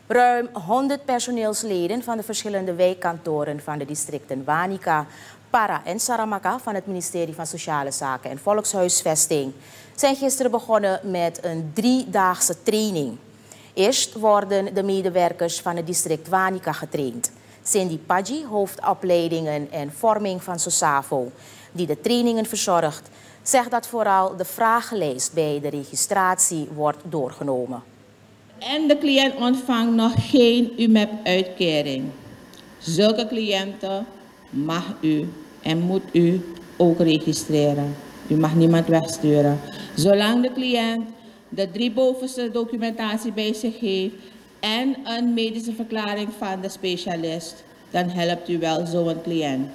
Ruim 100 personeelsleden van de verschillende wijkkantoren van de districten Wanica, Para en Saramaka van het ministerie van Sociale Zaken en Volkshuisvesting zijn gisteren begonnen met een 3-daagse training. Eerst worden de medewerkers van het district Wanica getraind. Cindy Paggi, hoofdopleidingen en vorming van SOSAVO, die de trainingen verzorgt, zegt dat vooral de vragenlijst bij de registratie wordt doorgenomen. En de cliënt ontvangt nog geen UMEP-uitkering. Zulke cliënten mag u en moet u ook registreren. U mag niemand wegsturen. Zolang de cliënt de 3 bovenste documentatie bij zich heeft en een medische verklaring van de specialist, dan helpt u wel zo'n cliënt.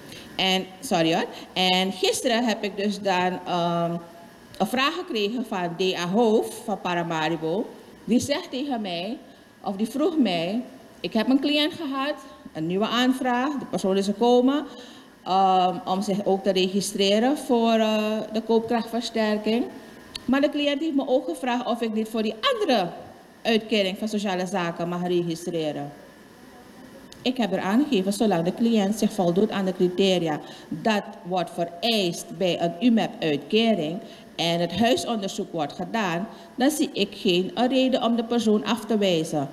En gisteren heb ik dus dan een vraag gekregen van D.A. Hoofd van Paramaribo. Die zegt tegen mij, of die vroeg mij, ik heb een cliënt gehad, een nieuwe aanvraag, de persoon is gekomen om zich ook te registreren voor de koopkrachtversterking. Maar de cliënt heeft me ook gevraagd of ik dit voor die andere uitkering van sociale zaken mag registreren. Ik heb er aangegeven, zolang de cliënt zich voldoet aan de criteria, dat wordt vereist bij een UMEP-uitkering en het huisonderzoek wordt gedaan, dan zie ik geen reden om de persoon af te wijzen.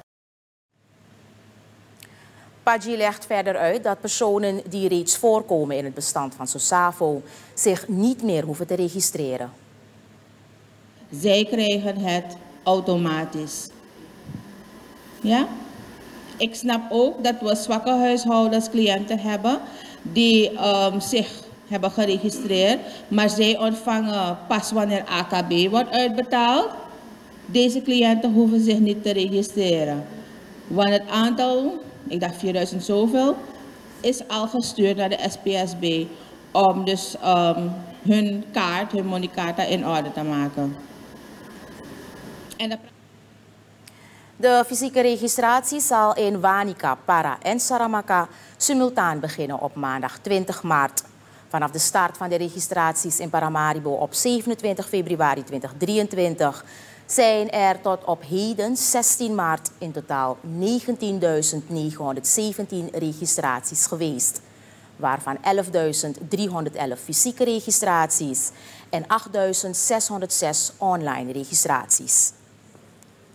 Paggi legt verder uit dat personen die reeds voorkomen in het bestand van SOSAVO zich niet meer hoeven te registreren. Zij krijgen het automatisch. Ja? Ik snap ook dat we zwakke huishoudens cliënten hebben die zich hebben geregistreerd, maar zij ontvangen pas wanneer AKB wordt uitbetaald. Deze cliënten hoeven zich niet te registreren. Want het aantal, ik dacht 4000 zoveel, is al gestuurd naar de SPSB om dus hun kaart, hun moneykaart in orde te maken. De fysieke registratie zal in Wanica, Para en Saramaka simultaan beginnen op maandag 20 maart. Vanaf de start van de registraties in Paramaribo op 27 februari 2023 zijn er tot op heden 16 maart in totaal 19.917 registraties geweest, waarvan 11.311 fysieke registraties en 8.606 online registraties.